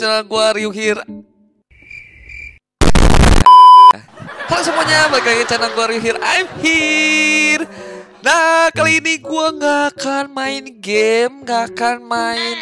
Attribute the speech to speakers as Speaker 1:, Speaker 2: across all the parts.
Speaker 1: channel gua Ryuhir. Halo semuanya, balik lagi ke channel gua Ryuhir. I'm here. Nah, kali ini gua nggak akan main game, nggak akan main.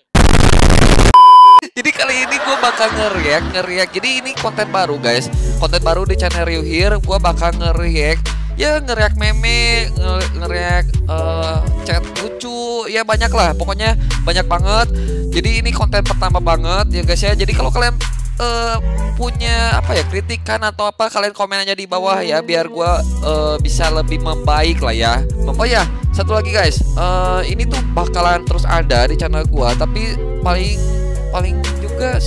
Speaker 1: Jadi kali ini gue bakal nge-react. Jadi ini konten baru guys, konten baru di channel Ryuhir. Gue bakal nge-react, ya nge-react meme, nge-react chat lucu, ya banyak lah. Pokoknya banyak banget. Jadi ini konten pertama banget ya guys ya. Jadi kalau kalian punya apa ya kritikan atau apa, kalian komen aja di bawah ya, biar gue bisa lebih membaik lah ya. Oh ya, satu lagi guys, ini tuh bakalan terus ada di channel gue, tapi paling juga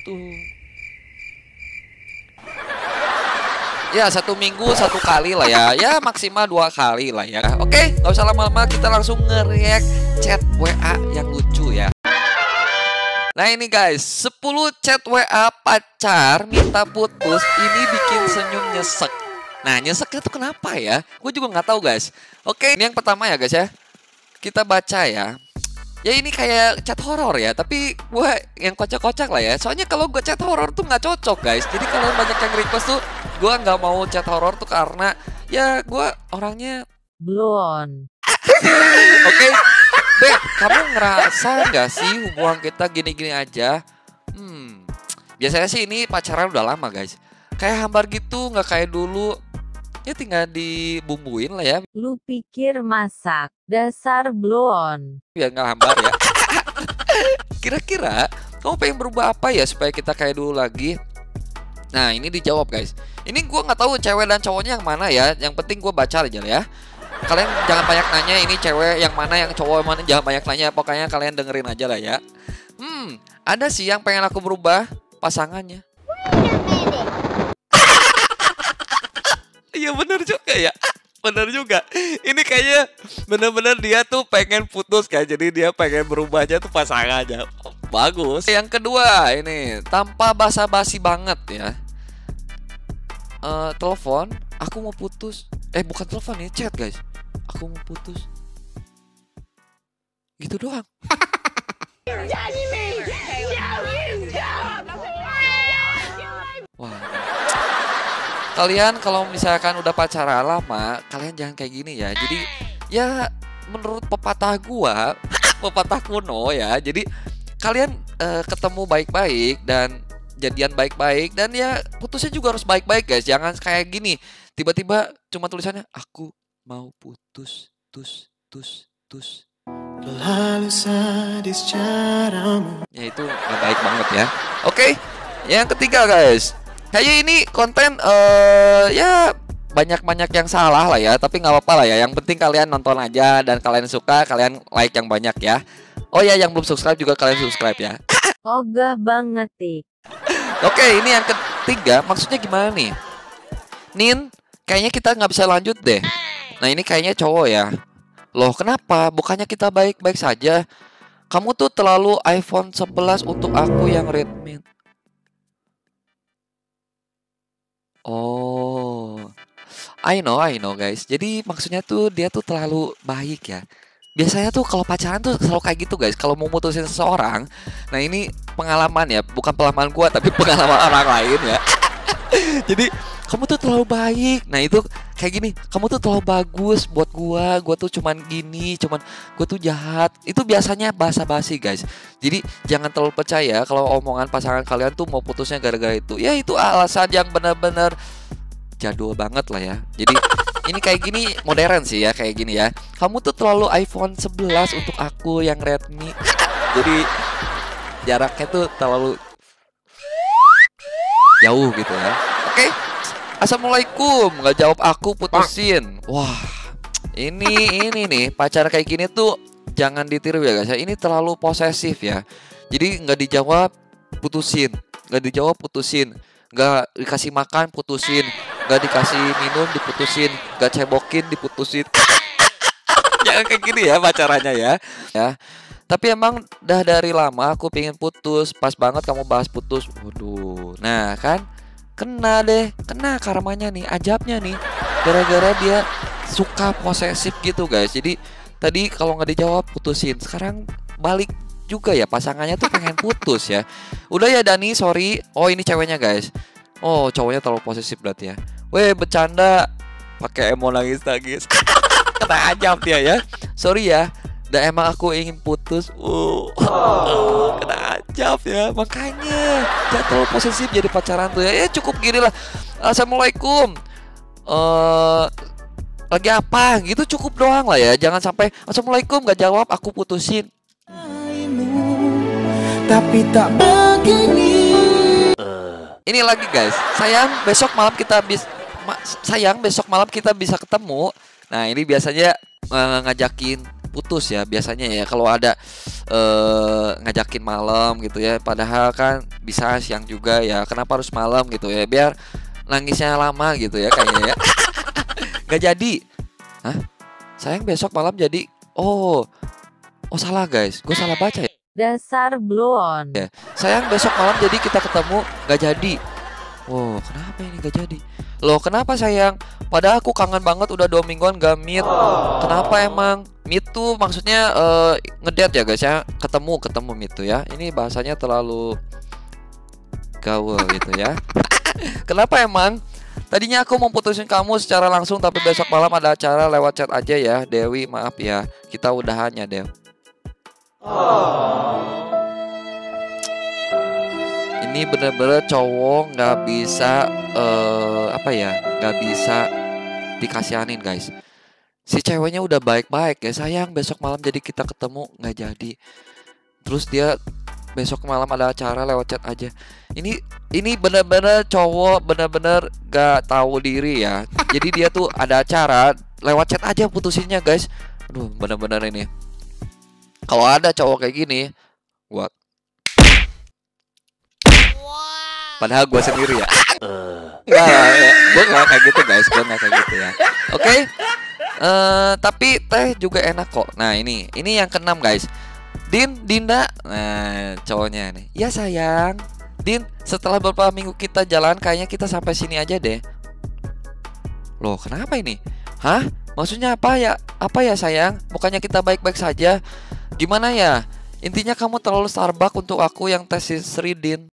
Speaker 1: satu minggu satu kali lah ya, ya maksimal 2 kali lah ya. Oke, nggak usah lama-lama, kita langsung nge-react chat WA yang lucu ya. Nah ini guys, 10 chat WA pacar minta putus, ini bikin senyum nyesek. Nah nyeseknya tuh kenapa ya? Gue juga nggak tahu guys. Oke, ini yang pertama ya guys ya, kita baca ya. Ya ini kayak chat horor ya, tapi gue yang kocak-kocak lah ya. Soalnya kalau gue chat horor tuh nggak cocok guys. Jadi kalau banyak yang request tuh, gue nggak mau chat horor tuh karena ya gue orangnya
Speaker 2: blonde.
Speaker 1: Oke, Beb, kamu ngerasa nggak sih hubungan kita gini-gini aja? Biasanya sih ini pacaran udah lama guys. Kayak hambar gitu, nggak kayak dulu. Ya tinggal dibumbuin lah ya.
Speaker 2: Lu pikir masak, dasar blon.
Speaker 1: Ya nggak hambar ya. Kira-kira kamu pengen berubah apa ya supaya kita kayak dulu lagi? Nah ini dijawab guys. Ini gue nggak tahu cewek dan cowoknya yang mana ya. Yang penting gue baca aja ya. Kalian jangan banyak nanya ini cewek yang mana, yang cowok yang mana, jangan banyak nanya. Pokoknya kalian dengerin aja lah ya. Ada sih yang pengen aku berubah, pasangannya. Iya bener juga ya. Bener juga. Ini kayaknya bener-bener dia tuh pengen putus kayak, jadi dia pengen berubahnya tuh pasangannya. Bagus. Yang kedua ini tanpa basa-basi banget ya. Telepon, aku mau putus. Bukan telepon ya, chat guys. Aku mau putus. Gitu doang. Wah. Kalian kalau misalkan udah pacaran lama, kalian jangan kayak gini ya. Jadi ya menurut pepatah gua, pepatah kuno ya. Jadi kalian ketemu baik-baik dan jadian baik-baik, dan ya putusnya juga harus baik-baik guys. Jangan kayak gini, tiba-tiba cuma tulisannya aku mau putus, tus.
Speaker 3: Lalu sadis caramu.
Speaker 1: Ya itu gak baik banget ya. Oke, yang ketiga guys. Kayaknya ini konten ya banyak yang salah lah ya, tapi nggak apa-apa lah ya. Yang penting kalian nonton aja dan kalian suka, kalian like yang banyak ya. Oh ya, yang belum subscribe juga kalian subscribe ya.
Speaker 2: Ogah banget tik.
Speaker 1: Oke, ini yang ketiga, maksudnya gimana nih? Nin, kayaknya kita nggak bisa lanjut deh. Nah ini kayaknya cowok ya. Loh kenapa? Bukannya kita baik-baik saja? Kamu tuh terlalu iPhone 11 untuk aku yang Redmi. Oh, I know guys. Jadi maksudnya tuh dia tuh terlalu baik ya. Biasanya tuh kalau pacaran tuh selalu kayak gitu guys. Kalau mau mutusin seseorang, nah ini pengalaman ya, bukan pengalaman gua tapi pengalaman orang lain ya. Jadi kamu tuh terlalu baik. Nah itu kayak gini, kamu tuh terlalu bagus buat gua tuh cuman gini, gua tuh jahat. Itu biasanya basa-basi guys. Jadi jangan terlalu percaya kalau omongan pasangan kalian tuh mau putusnya gara-gara itu. Ya itu alasan yang benar-benar jadul banget lah ya. Jadi ini kayak gini modern sih ya, kayak gini ya. Kamu tuh terlalu iPhone 11 untuk aku yang Redmi. Jadi jaraknya tuh terlalu jauh gitu ya. Oke. Assalamualaikum, nggak jawab aku, putusin. Wah, ini nih pacar kayak gini tuh jangan ditiru ya guys. Ini terlalu posesif ya. Jadi nggak dijawab putusin, nggak dijawab putusin, nggak dikasih makan putusin, nggak dikasih minum diputusin, nggak cebokin diputusin. Jangan kayak gini ya pacarannya ya. Tapi emang dah dari lama aku pengen putus. Pas banget kamu bahas putus. Waduh, nah kan. Kena karmanya nih, ajabnya nih. Gara-gara dia suka posesif gitu guys. Jadi tadi kalau nggak dijawab putusin, sekarang balik juga ya, pasangannya tuh pengen putus ya. Udah ya Dani, sorry. Oh ini ceweknya guys. Oh cowoknya terlalu posesif berarti ya. Weh bercanda, pakai emo nangis. Kena ajab dia ya. Sorry ya. Dan emang aku ingin putus. Kena ajab ya. Makanya jangan terlalu posesif jadi pacaran tuh ya. Ya cukup gini lah. Assalamualaikum. Lagi apa? Gitu cukup doang lah ya. Jangan sampai assalamualaikum gak jawab, aku putusin.
Speaker 3: Tapi tak begini.
Speaker 1: Ini lagi guys. Sayang besok malam kita bisa ketemu. Nah ini biasanya ngajakin putus ya biasanya ya, kalau ada ngajakin malam gitu ya, padahal kan bisa siang juga ya, kenapa harus malam gitu ya, biar nangisnya lama gitu ya kayaknya ya. Nggak jadi. Hah? Sayang besok malam jadi. Oh salah guys, gue salah baca ya.
Speaker 2: Dasar blow on.
Speaker 1: Ya. Sayang besok malam jadi kita ketemu, nggak jadi. Oh kenapa ini nggak jadi? Loh kenapa sayang? Padahal aku kangen banget, udah 2 mingguan gak meet. Kenapa emang? Meet tuh maksudnya ngedate ya guys ya. Ketemu meet tuh ya. Ini bahasanya terlalu gaul gitu ya. Kenapa emang? Tadinya aku mau putusin kamu secara langsung, tapi besok malam ada acara, lewat chat aja ya Dewi, maaf ya. Kita udahannya Dew. Ini bener-bener cowok nggak bisa nggak bisa dikasihanin guys. Si ceweknya udah baik-baik ya, sayang besok malam jadi kita ketemu, nggak jadi. Terus dia besok malam ada acara, lewat chat aja. Ini bener-bener cowok bener-bener gak tahu diri ya. Jadi dia tuh ada acara, lewat chat aja putusinnya guys. Aduh bener-bener ini. Kalau ada cowok kayak gini, gua padahal gue sendiri ya. Gue gak kayak gitu guys, gue gak kayak gitu ya. Oke. Tapi teh juga enak kok. Nah ini yang keenam guys. Dinda, nah cowoknya nih. Ya sayang, Din, setelah beberapa minggu kita jalan, kayaknya kita sampai sini aja deh. Loh kenapa ini? Hah? Maksudnya apa ya? Apa ya sayang? Bukannya kita baik-baik saja? Gimana ya? Intinya kamu terlalu Starbucks untuk aku yang tesis Sri Din.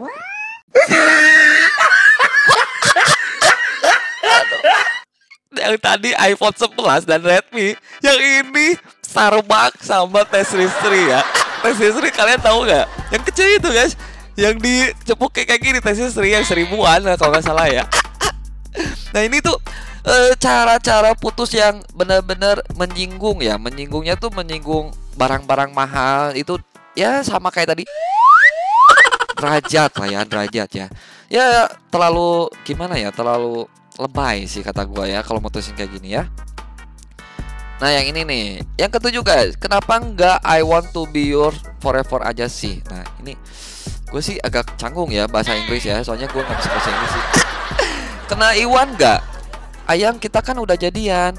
Speaker 1: Yang tadi iPhone 11 dan Redmi, yang ini Starbucks sama Tesistri ya. Tesistri kalian tahu nggak? Yang kecil itu guys, yang dicepuk kayak gini, Tesistri yang 1000-an kalau nggak salah ya. Nah ini tuh cara-cara putus yang benar-benar menyinggung ya. Menyinggungnya tuh menyinggung barang-barang mahal itu ya, sama kayak tadi. Derajat lah ya, derajat ya. Ya terlalu gimana ya, terlalu lebay sih kata gue ya kalau mutusin kayak gini ya. Nah yang ini nih, yang ketujuh guys, kenapa nggak I want to be your forever aja sih? Nah ini gue sih agak canggung ya bahasa Inggris ya, soalnya gue nggak bisa bahasa Inggris sih. Kena Iwan nggak? Ayang kita kan udah jadian.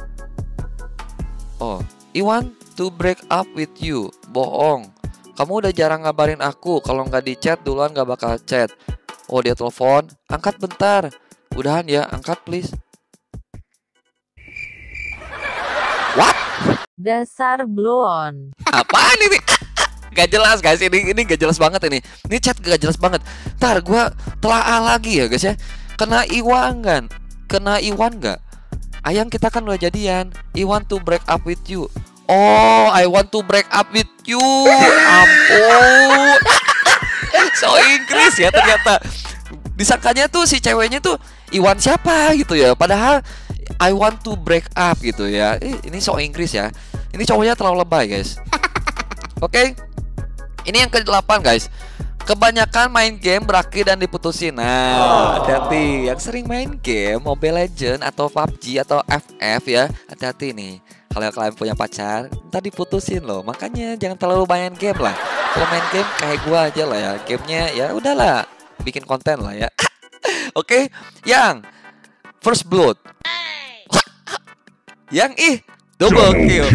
Speaker 1: Oh, I want to break up with you. Bohong. Kamu udah jarang ngabarin aku. Kalau nggak di chat duluan nggak bakal chat. Oh dia telepon. Angkat bentar. Udahan ya, angkat please. What?
Speaker 2: Dasar blow on.
Speaker 1: Apaan ini? Gak jelas guys, ini gak jelas banget ini. Ini chat gak jelas banget. Ntar gue telaah lagi ya guys ya. Kena Iwan kan? Kena Iwan gak? Ayang kita kan udah jadian. I want to break up with you. Oh, I want to break up with you. Ampun. So Inggris ya ternyata. Disangkanya tuh si ceweknya tuh Iwan siapa gitu ya. Padahal I want to break up gitu ya. Ini so Inggris ya. Ini cowoknya terlalu lebay guys. Oke. Ini yang ke-8 guys. Kebanyakan main game berakhir dan diputusin. Nah, hati-hati. Yang sering main game Mobile Legend atau PUBG atau FF ya, hati-hati nih. Kalau kalian punya pacar, ntar diputusin loh. Makanya jangan terlalu main game lah. Kalau main game kayak gua aja lah ya. Gamenya ya udahlah, bikin konten lah ya. Oke, yang First Blood. Yang double kill.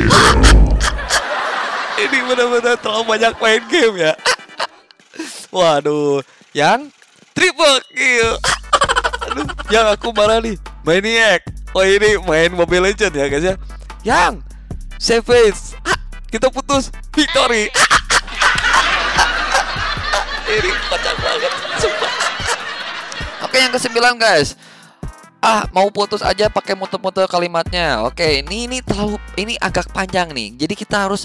Speaker 1: Ini benar-benar terlalu banyak main game ya. Waduh, yang triple kill. Aduh, yang aku marah nih, Maniac. Oh ini main Mobile Legend ya guys ya. Yang Savage, kita putus, victory. Ini kocak banget, sumpah. Oke, yang ke-9 guys. Mau putus aja pakai muter-muter kalimatnya. Oke, ini agak panjang nih. Jadi kita harus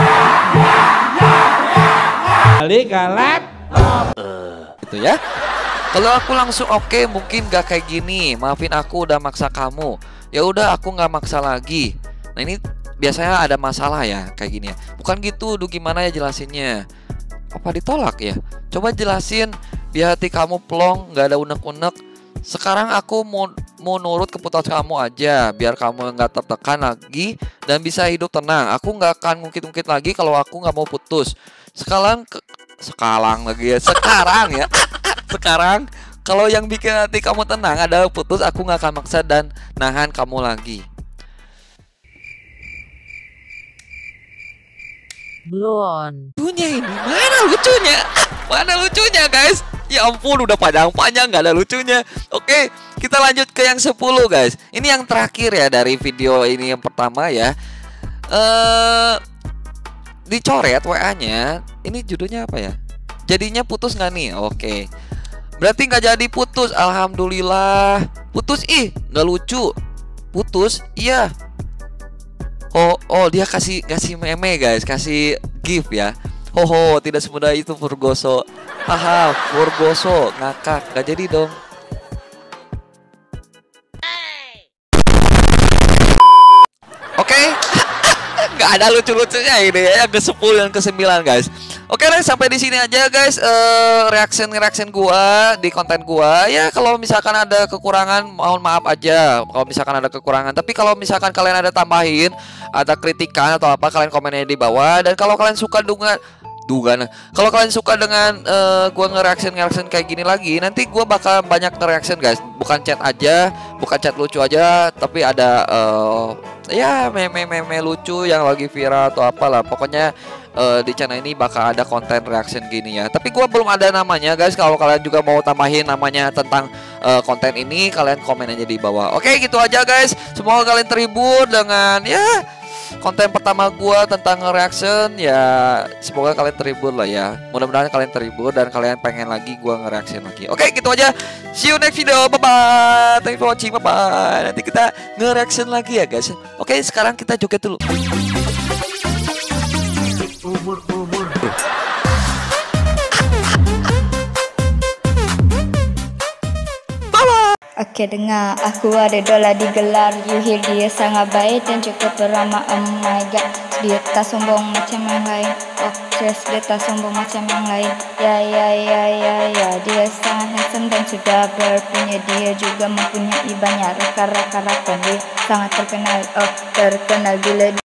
Speaker 3: Balik galap.
Speaker 1: gitu ya. Kalau aku langsung oke, mungkin gak kayak gini. Maafin aku udah maksa kamu. Ya udah, aku nggak maksa lagi. Nah, ini biasanya ada masalah ya kayak gini ya. Bukan gitu, gimana ya jelasinnya? Apa ditolak ya? Coba jelasin biar hati kamu plong, nggak ada unek-unek. Sekarang aku mau nurut keputusan kamu aja, biar kamu nggak tertekan lagi dan bisa hidup tenang. Aku nggak akan ngungkit-ngungkit lagi kalau aku nggak mau putus. Sekarang lagi ya. Sekarang ya. Sekarang kalau yang bikin hati kamu tenang adalah putus, aku nggak akan maksa dan nahan kamu lagi.
Speaker 2: Blow on.
Speaker 1: Lucunya ini, mana lucunya? Mana lucunya guys? Ya ampun, udah panjang-panjang nggak ada lucunya. Oke, kita lanjut ke yang 10 guys. Ini yang terakhir ya dari video ini yang pertama ya. Dicoret WA-nya. Ini judulnya apa ya? Jadinya putus nggak nih? Oke. Berarti nggak jadi putus. Alhamdulillah. Putus nggak lucu. Putus iya. Oh dia kasih meme guys, kasih gift ya. Tidak semudah itu Furgoso. Haha, Furgoso ngakak, gak jadi dong. Oke. Nggak ada lucu-lucunya ini ya, yang ke-10 dan ke-9 guys. Oke deh, sampai di sini aja guys reaction gua di konten gua. Ya kalau misalkan ada kekurangan mohon maaf aja kalau misalkan ada kekurangan. Tapi kalau misalkan kalian ada tambahin, ada kritikan atau apa, kalian komennya di bawah. Dan kalau kalian suka kalau kalian suka dengan gua nge-reaction kayak gini lagi, nanti gua bakal banyak nge-reaction guys. Bukan chat aja, bukan chat lucu aja, tapi ada ya meme lucu yang lagi viral atau apalah. Pokoknya di channel ini bakal ada konten reaction gini ya. Tapi gua belum ada namanya guys. Kalau kalian juga mau tambahin namanya tentang konten ini, kalian komen aja di bawah. Oke, gitu aja guys. Semoga kalian terhibur dengan ya konten pertama gua tentang reaction ya. Semoga kalian terhibur lah ya. Mudah-mudahan kalian terhibur dan kalian pengen lagi gua nge-reaction lagi. Oke, gitu aja. See you next video. Bye bye. Thank you for watching. Bye bye. Nanti kita nge-reaction lagi ya guys. Oke, sekarang kita joget dulu.
Speaker 4: Oke, dengar, aku ada dola digelar. You hear dia sangat baik dan cukup ramah. Oh my god, dia tak sombong macam yang lain. Oh yes, dia tak sombong macam yang lain. Ya, dia sangat handsome dan sudah berpunya. Dia juga mempunyai banyak rekan-rekan. Dia sangat terkenal, terkenal bila